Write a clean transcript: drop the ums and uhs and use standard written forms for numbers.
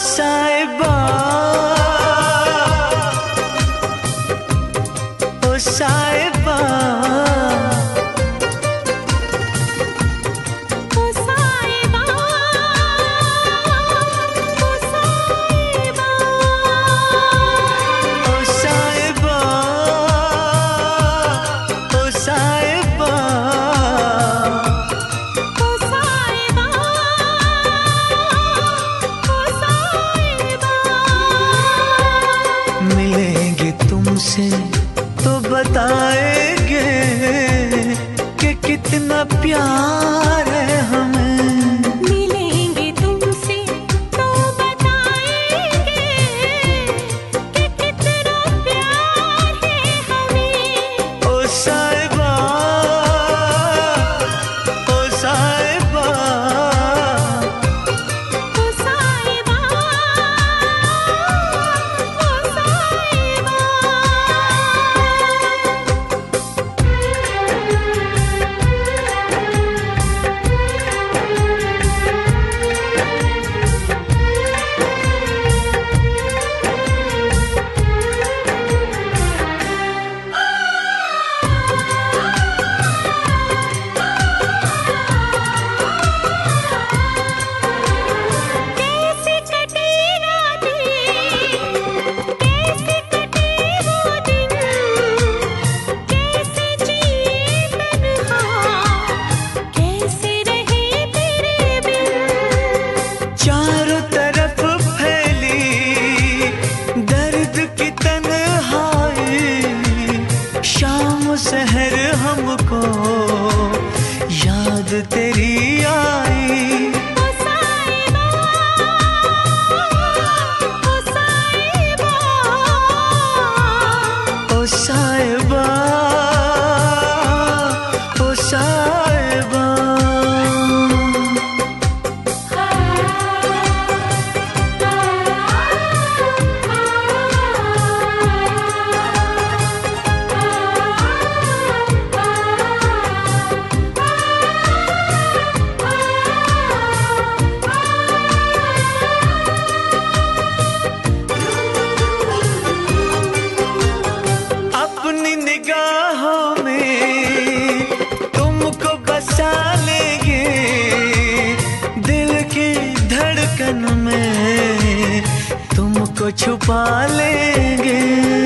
साहिबा ओ साहिबा से तो बताएंगे कि कितना प्यार है हमें। मिलेंगे तुमसे तो बताएंगे कि कितना प्यार है हमें। ओ साहिबा ओ साहिबा ओ साहिबा ओ साहिबा। चारों तरफ फैली दर्द की तन्हाई, शाम सहर हमको याद तेरी आई। ओ साहिबा ओ साहिबा ओ साहिबा ओ साहिबा अपनी निगाहों में तुमको बसा लेंगे, दिल की धड़कन में तुमको छुपा लेंगे।